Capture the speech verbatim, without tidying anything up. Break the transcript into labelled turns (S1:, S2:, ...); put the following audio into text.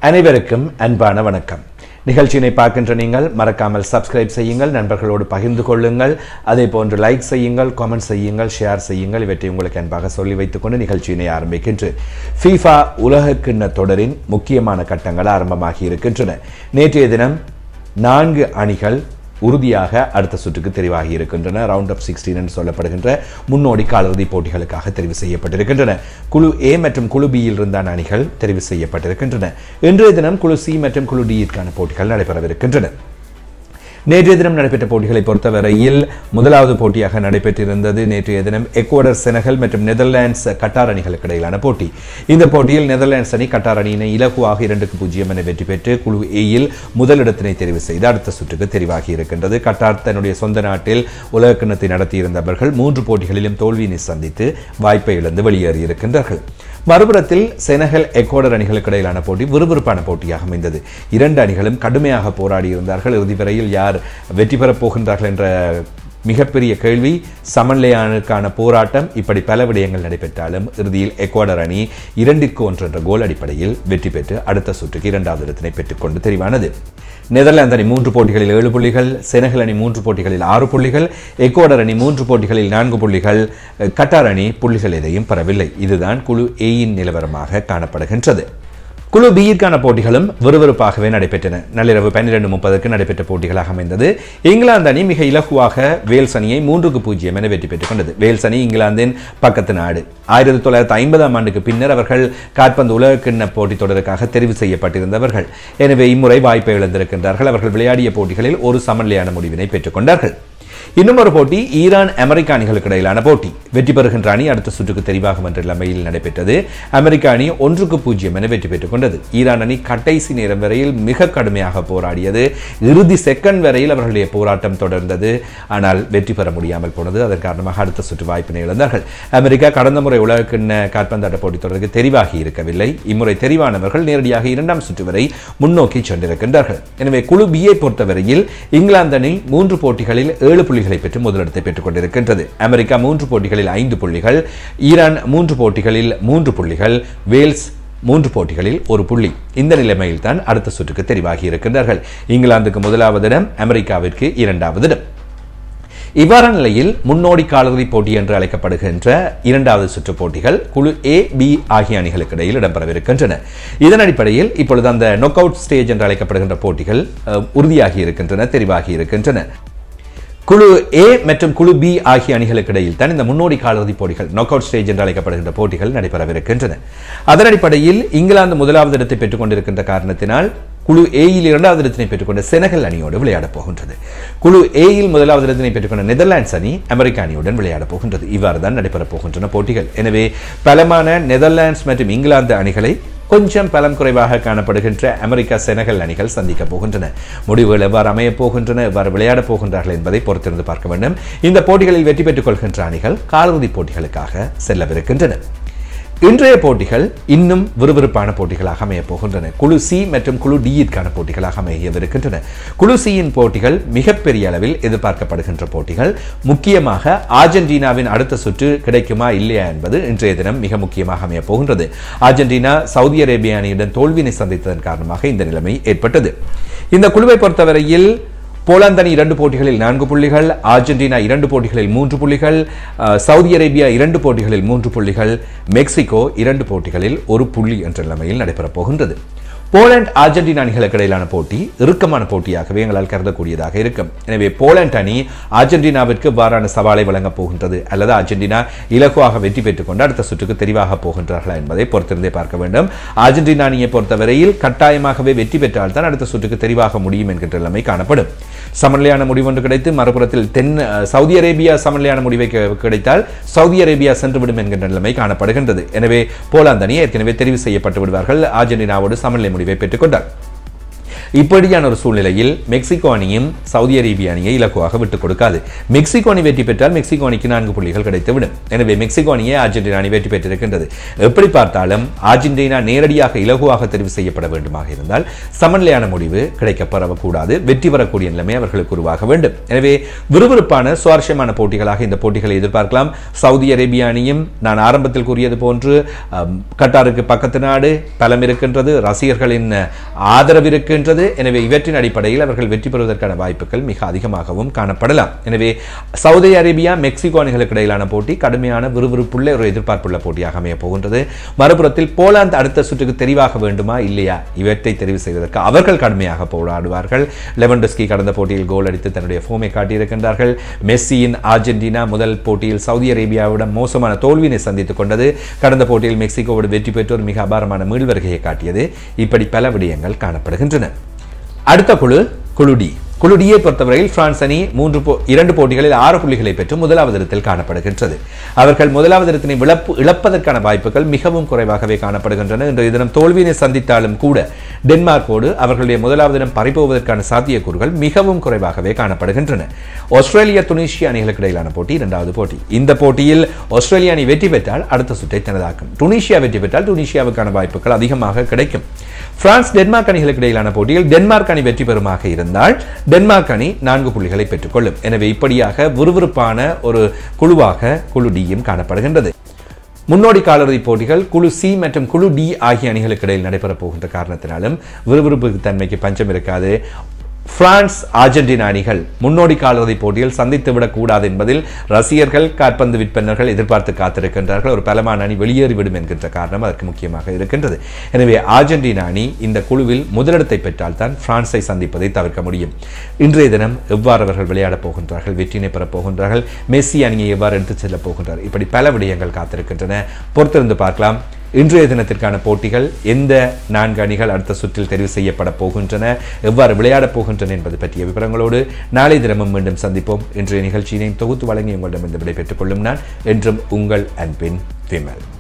S1: அனைவருக்கும் அன்பான வணக்கம். நிகழ்ச்சியினை பார்க்கின்ற நீங்கள் மறக்காமல் சப்ஸ்கிரைப் செய்யுங்கள், நண்பர்களோடு பகிர்ந்து கொள்ளுங்கள், அதே போன்று லைக் செய்யுங்கள், கமெண்ட் செய்யுங்கள், ஷேர் செய்யுங்கள். இவற்றை உங்களுக்கு அன்பாக சொல்லி வைத்துக்கொண்டு நிகழ்ச்சியினை ஆரம்பிக்கின்றேன். ஃபீஃபா உலகக்கிண்ண தொடரின் முக்கியமான கட்டங்கள் ஆரம்பமாகி இருக்கின்றன. நேற்றைய தினம் நான்கு அணிகள் உறுதியாக அடுத்த சுற்றுக்கு தெரிவாகி இருக்கின்றன. ரவுண்ட் ஆஃப் சிக்ஸ்டீன் என்று சொல்லப்படுகின்ற முன்னோடி காலிறுதி போட்டிகளுக்காக தெரிவு செய்யப்பட்டிருக்கின்றன. குழு ஏ மற்றும் குழு பியில் இருந்தான அணிகள் தெரிவு செய்யப்பட்டிருக்கின்றன. இன்றைய தினம் குழு சி மற்றும் குழு டியிற்கான போட்டிகள் நடைபெறவிருக்கின்றன. நேற்றைய தினம் நடைபெற்ற போட்டிகளை பொறுத்தவரையில் முதலாவது போட்டியாக நடைபெற்றிருந்தது நேற்றைய தினம் எக்வடர், செனகல் மற்றும் நெதர்லாண்ட்ஸ் கட்டார் அணிகளுக்கு இடையிலான போட்டி. இந்த போட்டியில் நெதர்லாண்ட்ஸ் அணி கட்டார் அணியினை இலகுவாக இரண்டுக்கு பூஜ்ஜியம் என வெற்றி பெற்று குழு ஏயில் முதலிடத்தினை தெரிவு செய்து அடுத்த சுற்றுக்கு தெரிவாகி இருக்கின்றது. கட்டார் தன்னுடைய சொந்த நாட்டில் உலகக்கிண்ணத்தை நடத்தியிருந்தவர்கள் மூன்று போட்டிகளிலும் தோல்வியினை சந்தித்து வாய்ப்பை இழந்து வெளியேறியிருக்கின்றார்கள். மறுபுறத்தில் செனகல், எக்வடர் அணிகளுக்கு இடையிலான போட்டி விறுவிறுப்பான போட்டியாக அமைந்தது. இரண்டு அணிகளும் கடுமையாக போராடி இருந்தார்கள். இறுதி வரையில் யார் வெற்றி பெறப் போகின்றார்கள் என்ற மிகப்பெரிய கேள்வி, சமநிலையானுக்கான போராட்டம், இப்படி பல விடயங்கள் நடைபெற்றாலும் இறுதியில் எக்வடர் அணி இரண்டுக்கு ஒன்று என்ற கோல் அடிப்படையில் வெற்றி பெற்று அடுத்த சுற்றுக்கு இரண்டாவது இடத்தினை பெற்றுக்கொண்டு தெரிவானது. நெதர்லாந்து அணி மூன்று போட்டிகளில் ஏழு புள்ளிகள், செனகல் அணி மூன்று போட்டிகளில் ஆறு புள்ளிகள், எக்வடர் அணி மூன்று போட்டிகளில் நான்கு புள்ளிகள், கட்டார் அணி புள்ளிகள் எதையும் பெறவில்லை. இதுதான் குழு ஏயின் நிலவரமாக காணப்படுகின்றது. குழு பியிற்கான போட்டிகளும் விறுவிறுப்பாகவே நடைபெற்றன. நள்ளிரவு பன்னிரண்டு முப்பதுக்கு நடைபெற்ற போட்டிகளாக அமைந்தது. இங்கிலாந்து அணி மிக இலகுவாக வேல்ஸ் அணியை மூன்றுக்கு பூஜ்ஜியம் என வெற்றி பெற்றுக் கொண்டது. வேல்ஸ் அணி இங்கிலாந்தின் பக்கத்து நாடு. ஆயிரத்தி தொள்ளாயிரத்தி ஐம்பதாம் ஆண்டுக்கு பின்னர் அவர்கள் கால்பந்து உலகக்கிண்ண போட்டி தொடருக்காக தெரிவு செய்யப்பட்டிருந்தவர்கள். எனவே இம்முறை வாய்ப்பை இழந்திருக்கின்றார்கள். அவர்கள் விளையாடிய போட்டிகளில் ஒரு சமநிலையான முடிவினை பெற்றுக் கொண்டார்கள். இன்னும் ஒரு போட்டி ஈரான், அமெரிக்க அணிகளுக்கு இடையிலான போட்டி. வெற்றி பெறுகின்ற அணி அடுத்த சுற்றுக்கு தெரிவாகும் என்ற நிலைமையில் நடைபெற்றது. அமெரிக்க அணி ஒன்றுக்கு பூஜ்ஜியம் என வெற்றி பெற்றுக் கொண்டது. ஈரான் அணி கடைசி நேரம் வரையில் மிக கடுமையாக போராடியது. இறுதி செகண்ட் வரையில் அவர்களுடைய போராட்டம் தொடர்ந்தது. ஆனால் வெற்றி பெற முடியாமல் போனது. அதன் காரணமாக அடுத்த சுற்று வாய்ப்பினை இழந்தார்கள். அமெரிக்கா கடந்த முறை உலகக்கிண்ண கால்பந்தாட்ட போட்டி தொடருக்கு தெரிவாகி இருக்கவில்லை. இம்முறை தெரிவானவர்கள் நேரடியாக இரண்டாம் சுற்று வரை முன்னோக்கி சென்றிருக்கின்றார்கள். எனவே குழு பியை பொறுத்தவரையில் இங்கிலாந்து அணி மூன்று போட்டிகளில் ஏழு புள்ளிகள் பெற்று முதலிடத்தை பெற்றுக் கொண்டிருக்கின்றது. அமெரிக்கா மூன்று போட்டிகளில் ஐந்து புள்ளிகள், ஈரான் மூன்று போட்டிகளில் மூன்று புள்ளிகள், வேல்ஸ் மூன்று போட்டிகளில் ஒரு புள்ளி. இந்த நிலைமையில் தான் அடுத்த சுற்றுக்கு தெரிவாகி இருக்கின்றார்கள். இங்கிலாந்துக்கு முதலாவது இடம், அமெரிக்காவிற்கு இரண்டாவது இடம். இவ்வாறான நிலையில் முன்னோடி காலிறுதி போட்டி என்று அழைக்கப்படுகின்ற இரண்டாவது சுற்று போட்டிகள் குழு ஏ, பி ஆகிய அணிகளுக்கு இடையில் இடம்பெறவிருக்கின்றன. இதன் அடிப்படையில் இப்பொழுது அந்த நொக் அவுட் ஸ்டேஜ் என்று அழைக்கப்படுகின்ற போட்டிகள் உறுதியாகி இருக்கின்றன, தெரிவாகி இருக்கின்றன. குழு ஏ மற்றும் குழு பி ஆகிய அணிகளுக்கு இடையில் தான் இந்த முன்னோடி காலிறுதி போட்டிகள், நாக் அவுட் ஸ்டேஜ் என்று அழைக்கப்படுகின்ற போட்டிகள் நடைபெறவிருக்கின்றன. அதன் அடிப்படையில் இங்கிலாந்து முதலாவது இடத்தை பெற்றுக் கொண்டிருக்கின்ற காரணத்தினால் குழு ஏயில் இரண்டாவது இடத்தினை பெற்றுக்கொண்ட செனகல் அணியோடு விளையாடப் போகின்றது. குழு ஏயில் முதலாவது இடத்தினை பெற்றுக்கொண்ட நெதர்லாண்ட்ஸ் அணி அமெரிக்க அணியுடன் விளையாடப் போகின்றது. இவ்வாறு தான் நடைபெறப் போகின்றன போட்டிகள். எனவே பலமான நெதர்லாண்ட்ஸ் மற்றும் இங்கிலாந்து அணிகளை கொஞ்சம் பலம் குறைவாக காணப்படுகின்ற அமெரிக்கா, செனகல் அணிகள் சந்திக்க போகின்றன. முடிவுகள் எவ்வாறு அமையப் போகின்றன, எவ்வாறு விளையாடப் போகின்றார்கள் என்பதை பொறுத்திருந்து பார்க்க வேண்டும். இந்த போட்டிகளில் வெற்றி பெற்றுக் கொள்கின்ற அணிகள் காலிறுதி போட்டிகளுக்காக செல்லவிருக்கின்றன. இன்றைய போட்டிகள் இன்னும் விறுவிறுப்பான போட்டிகளாக அமையப் போகின்றன. குழு சி மற்றும் குழு டியிற்கான போட்டிகளாக அமையவிருக்கின்றன. குழு சியின் போட்டிகள் மிகப்பெரிய அளவில் எதிர்பார்க்கப்படுகின்ற போட்டிகள். முக்கியமாக அர்ஜென்டினாவின் அடுத்த சுற்று கிடைக்குமா இல்லையா என்பது இன்றைய தினம் மிக முக்கியமாக அமையப் போகின்றது. அர்ஜென்டினா சவுதி அரேபிய அணியுடன் தோல்வியினை சந்தித்ததன் காரணமாக இந்த நிலைமை ஏற்பட்டது. இந்த குழுவை பொறுத்தவரையில் போலாந்து அணி இரண்டு போட்டிகளில் நான்கு புள்ளிகள், அர்ஜென்டினா இரண்டு போட்டிகளில் மூன்று புள்ளிகள், சவுதி அரேபியா இரண்டு போட்டிகளில் மூன்று புள்ளிகள், மெக்சிகோ இரண்டு போட்டிகளில் ஒரு புள்ளி என்ற நிலைமையில் நடைபெறப் போகின்றது. போலந்து, அர்ஜென்டினா அணிகளுக்கு இடையிலான போட்டி இறுக்கமான போட்டியாகவே எங்களால் கருதக்கூடியதாக இருக்கும். எனவே போலந்து அணி அர்ஜென்டினாவிற்கு வாரான சவாலை வழங்கப் போகின்றது அல்லது அர்ஜென்டினா இலகுவாக வெற்றி பெற்றுக் கொண்டு அடுத்த சுற்றுக்கு தெரிவாக போகின்றார்களா என்பதை பொறுத்திருந்தே பார்க்க வேண்டும். அர்ஜென்டினா அணியை பொறுத்தவரையில் கட்டாயமாகவே வெற்றி பெற்றால் தான் அடுத்த சுற்றுக்கு தெரிவாக முடியும் என்கின்ற நிலைமை காணப்படும். சமநிலையான முடிவு ஒன்று கிடைத்து மறுபுறத்தில் தென் சவுதி அரேபியா சமநிலையான முடிவை கிடைத்தால் சவுதி அரேபியா சென்றுவிடும் என்கின்ற நிலைமை காணப்படுகின்றது. எனவே போலாந்து அணி ஏற்கனவே தெரிவு செய்யப்பட்டு விடுவார்கள். அர்ஜென்டினாவோடு சமநிலை முடிவை பெற்றுக் கொண்டார். இப்படியான ஒரு சூழ்நிலையில் மெக்சிகோ அணியும் சவுதி அரேபிய அணியை இலக்குவாக விட்டுக் கொடுக்காது. மெக்சிகோ அணி வெற்றி பெற்றால் மெக்சிகோ அணிக்கு நான்கு புள்ளிகள் கிடைத்துவிடும். எனவே மெக்சிகோ அணியை அர்ஜென்டினா அணி வெற்றி பெற்றிருக்கின்றது. எப்படி பார்த்தாலும் அர்ஜென்டினா நேரடியாக இலகுவாக தெரிவு செய்யப்பட வேண்டுமாக இருந்தால் சமநிலையான முடிவு கிடைக்கப்பெறக்கூடாது. வெற்றி பெறக்கூடிய நிலைமை அவர்களுக்கு உருவாக வேண்டும். எனவே விறுவிறுப்பான சுவாரஸ்யமான போட்டிகளாக இந்த போட்டிகளை எதிர்பார்க்கலாம். சவுதி அரேபிய அணியும் நான் ஆரம்பத்தில் கூறியது போன்று கட்டாருக்கு பக்கத்து நாடு, பலம் இருக்கின்றது, ரசிகர்களின் ஆதரவு இருக்கின்றது. எனவே இவற்றின் அடிப்படையில் அவர்கள் வெற்றி பெறுவதற்கான வாய்ப்புகள் மிக அதிகமாகவும் காணப்படலாம். எனவே சவுதி அரேபியா மெக்சிகோ அணிகளுக்கு இடையிலான போட்டி கடுமையான விறுவிறுப்புள்ள ஒரு எதிர்பார்ப்புள்ள போட்டியாக அமைய போகின்றது. மறுபுறத்தில் போலாந்து அடுத்த சுற்றுக்கு தெரிவாக வேண்டுமா இல்லையா, இவற்றை தெரிவு செய்வதற்கு அவர்கள் கடுமையாக போராடுவார்கள். லெவன்டோஸ்கி கடந்த போட்டியில் கோல் அடித்து தன்னுடைய ஃபோமை காட்டியிருக்கின்றார்கள். மெஸ்ஸியின் அர்ஜென்டினா முதல் போட்டியில் சவுதி அரேபியாவிடம் மோசமான தோல்வியினை சந்தித்துக் கொண்டது. கடந்த போட்டியில் மெக்சிகோவோடு வெற்றி பெற்று மிக அபாரமான மீள் வருகையை காட்டியது. இப்படி பல விடயங்கள் காணப்படுகின்றன. அடுத்த குழு குழு டி. குழு டியை பொறுத்தவரையில் பிரான்ஸ் அணி மூன்று இரண்டு போட்டிகளில் ஆறு புள்ளிகளை பெற்று முதலாவது இடத்தில் காணப்படுகின்றது. அவர்கள் முதலாவது இடத்தினை இழப்பதற்கான வாய்ப்புகள் மிகவும் குறைவாகவே காணப்படுகின்றன. இன்றைய தினம் தோல்வியினை சந்தித்தாலும் கூட டென்மார்க்கோடு அவர்களுடைய முதலாவது இடம் பறிபோவதற்கான சாத்தியக்கூறுகள் மிகவும் குறைவாகவே காணப்படுகின்றன. ஆஸ்திரேலியா துனிசியா அணிகளுக்கு இடையிலான போட்டி இரண்டாவது போட்டி. இந்த போட்டியில் ஆஸ்திரேலியா அணி வெற்றி பெற்றால் அடுத்த சுற்றை தனதாக்கும். துனிசியா வெற்றி பெற்றால் துனிசியாவுக்கான வாய்ப்புகள் அதிகமாக கிடைக்கும். பிரான்ஸ் டென்மார்க் அணிகளுக்கு இடையிலான போட்டியில் டென்மார்க் அணி வெற்றி பெறுமாக இருந்தால் டென்மார்க் அணி நான்கு புள்ளிகளை பெற்றுக்கொள்ளும். எனவே இப்படியாக விறுவிறுப்பான ஒரு குழுவாக குழு டியும் காணப்படுகின்றது. முன்னோடி காலிறுதிப் போட்டிகள் குழு சி மற்றும் குழு டி ஆகிய அணிகளுக்கு இடையில் நடைபெறப் போகின்ற காரணத்தினாலும் விறுவிறுப்பு தன்மைக்கு பஞ்சம் இருக்காது. பிரான்ஸ் அர்ஜென்டினா அணிகள் முன்னோடி காலிறுதிப் போட்டியில் சந்தித்துவிடக் கூடாது என்பதில் ரசிகர்கள், காற்பந்து விற்பனர்கள் எதிர்பார்த்து காத்திருக்கின்றார்கள். ஒரு பலமான அணி வெளியேறிவிடும் என்கின்ற காரணம் அதற்கு முக்கியமாக இருக்கின்றது. எனவே அர்ஜென்டினா அணி இந்த குழுவில் முதலிடத்தை பெற்றால் தான் பிரான்ஸை சந்திப்பதை தவிர்க்க முடியும். இன்றைய தினம் எவ்வாறு அவர்கள் விளையாடப் போகின்றார்கள், வெற்றினை பெறப் போகின்றார்கள், மெஸ்ஸி அணியை எவ்வாறு எடுத்துச் செல்லப் போகின்றார், இப்படி பல விடயங்கள் காத்திருக்கின்றன. பொறுத்திருந்து பார்க்கலாம். இன்றைய தினத்திற்கான போட்டிகள் எந்த நான்கு அணிகள் அடுத்த சுற்றில் தெரிவு செய்யப்பட போகின்றன, எவ்வாறு விளையாடப் போகின்றன என்பது பற்றிய விவரங்களோடு நாளை தினமும் மீண்டும் சந்திப்போம். இன்றைய நிகழ்ச்சியினை தொகுத்து வழங்கி உங்களிடம் இந்த விடை பெற்றுக் கொள்ளும் நான் என்றும் உங்கள் அன்பின் விமல்.